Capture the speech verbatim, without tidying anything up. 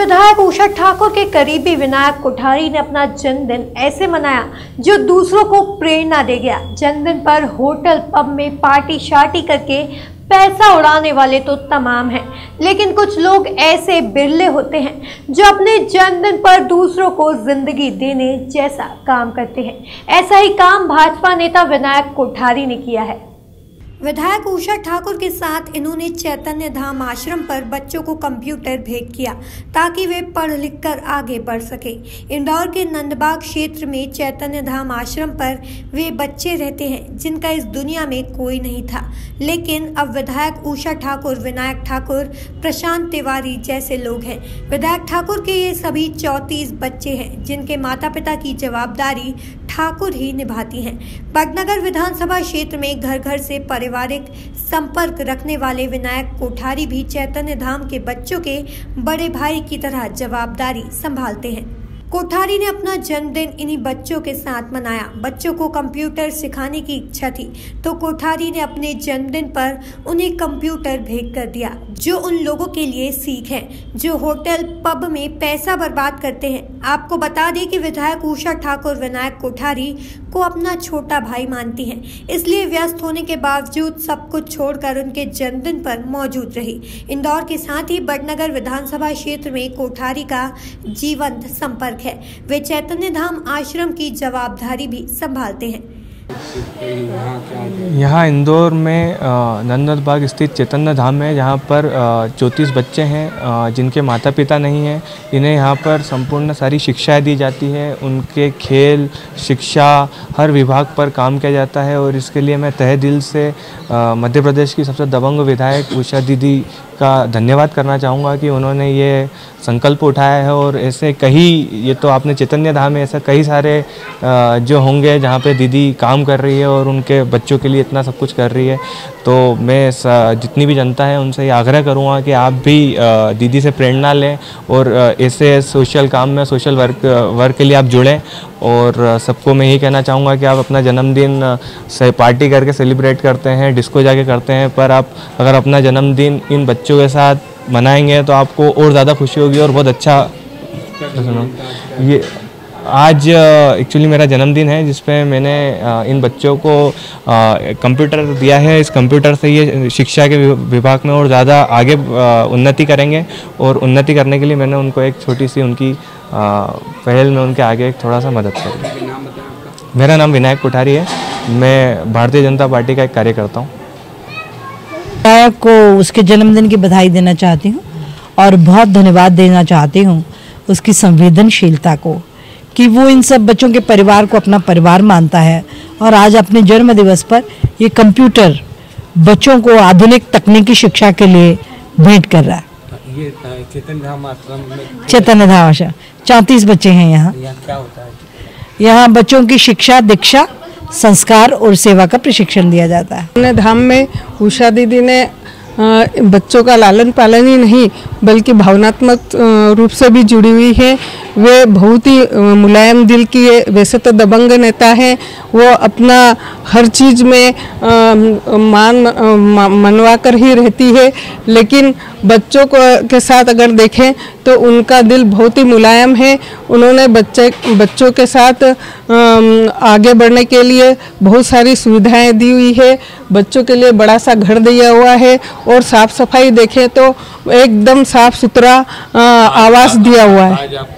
विधायक उषा ठाकुर के करीबी विनायक कोठारी ने अपना जन्मदिन ऐसे मनाया जो दूसरों को प्रेरणा दे गया। जन्मदिन पर होटल पब में पार्टी शार्टी करके पैसा उड़ाने वाले तो तमाम हैं, लेकिन कुछ लोग ऐसे बिरले होते हैं जो अपने जन्मदिन पर दूसरों को जिंदगी देने जैसा काम करते हैं। ऐसा ही काम भाजपा नेता विनायक कोठारी ने किया है। विधायक उषा ठाकुर के साथ इन्होंने चैतन्य धाम आश्रम पर बच्चों को कंप्यूटर भेंट किया ताकि वे पढ़ लिख कर आगे बढ़ सके। इंदौर के नंदबाग क्षेत्र में चैतन्य धाम आश्रम पर वे बच्चे रहते हैं जिनका इस दुनिया में कोई नहीं था, लेकिन अब विधायक उषा ठाकुर, विनायक ठाकुर, प्रशांत तिवारी जैसे लोग हैं। विधायक ठाकुर के ये सभी चौंतीस बच्चे हैं जिनके माता पिता की जवाबदारी ठाकुर ही निभाती हैं। बड़नगर विधानसभा क्षेत्र में घर घर से पारिवारिक संपर्क रखने वाले विनायक कोठारी भी चैतन्य धाम के बच्चों के बड़े भाई की तरह जवाबदारी संभालते हैं। कोठारी ने अपना जन्मदिन इन्हीं बच्चों के साथ मनाया। बच्चों को कंप्यूटर सिखाने की इच्छा थी तो कोठारी ने अपने जन्मदिन पर उन्हें कंप्यूटर भेंट कर दिया, जो उन लोगों के लिए सीख है जो होटल पब में पैसा बर्बाद करते हैं। आपको बता दें कि विधायक उषा ठाकुर विनायक कोठारी को अपना छोटा भाई मानती हैं, इसलिए व्यस्त होने के बावजूद सब कुछ छोड़कर उनके जन्मदिन पर मौजूद रही। इंदौर के साथ ही बड़नगर विधानसभा क्षेत्र में कोठारी का जीवंत संपर्क है। वे चैतन्य धाम आश्रम की जवाबदारी भी संभालते हैं। यहाँ इंदौर में नंदबाग स्थित चैतन्य धाम है, जहाँ पर चौंतीस बच्चे हैं जिनके माता पिता नहीं हैं। इन्हें यहाँ पर संपूर्ण सारी शिक्षाएं दी जाती है। उनके खेल, शिक्षा, हर विभाग पर काम किया जाता है और इसके लिए मैं तहे दिल से मध्य प्रदेश की सबसे दबंग विधायक उषा दीदी का धन्यवाद करना चाहूँगा कि उन्होंने ये संकल्प उठाया है। और ऐसे कई, ये तो आपने चैतन्य धाम में ऐसा कई सारे जो होंगे जहाँ पे दीदी काम कर रही है और उनके बच्चों के लिए इतना सब कुछ कर रही है। तो मैं जितनी भी जनता है उनसे ये आग्रह करूँगा कि आप भी दीदी से प्रेरणा लें और ऐसे सोशल काम में, सोशल वर्क वर्क के लिए आप जुड़ें। और सबको मैं यही कहना चाहूँगा कि आप अपना जन्मदिन से पार्टी करके सेलिब्रेट करते हैं, डिस्को जाके करते हैं, पर आप अगर अपना जन्मदिन इन बच्चों के साथ मनाएंगे तो आपको और ज़्यादा खुशी होगी और बहुत अच्छा। ये आज एक्चुअली मेरा जन्मदिन है जिसपे मैंने इन बच्चों को कंप्यूटर दिया है। इस कंप्यूटर से ये शिक्षा के विभाग में और ज़्यादा आगे उन्नति करेंगे और उन्नति करने के लिए मैंने उनको एक छोटी सी उनकी पहल में उनके आगे एक थोड़ा सा मदद करी। मेरा नाम विनायक कोठारी है, मैं भारतीय जनता पार्टी का एक कार्यकर्ता हूँ। विनायक को उसके जन्मदिन की बधाई देना चाहती हूँ और बहुत धन्यवाद देना चाहती हूँ उसकी संवेदनशीलता को कि वो इन सब बच्चों के परिवार को अपना परिवार मानता है और आज अपने जन्म दिवस पर ये कंप्यूटर बच्चों को आधुनिक तकनीकी शिक्षा के लिए भेंट कर रहा है। ये चैतन्य धाम आश्रम में चैतन्य धाम आश्रम चौंतीस बच्चे हैं यहाँ। यहाँ क्या होता है? यहाँ बच्चों की शिक्षा, दीक्षा, संस्कार और सेवा का प्रशिक्षण दिया जाता है। चैतन्य धाम में उषा दीदी ने बच्चों का लालन पालन ही नहीं बल्कि भावनात्मक रूप से भी जुड़ी हुई है। वे बहुत ही मुलायम दिल की है, वैसे तो दबंग नेता हैं। वो अपना हर चीज़ में मान मनवा कर ही रहती है, लेकिन बच्चों को के साथ अगर देखें तो उनका दिल बहुत ही मुलायम है। उन्होंने बच्चे बच्चों के साथ आगे बढ़ने के लिए बहुत सारी सुविधाएं दी हुई है। बच्चों के लिए बड़ा सा घर दिया हुआ है और साफ सफाई देखें तो एकदम साफ सुथरा आवास दिया हुआ है।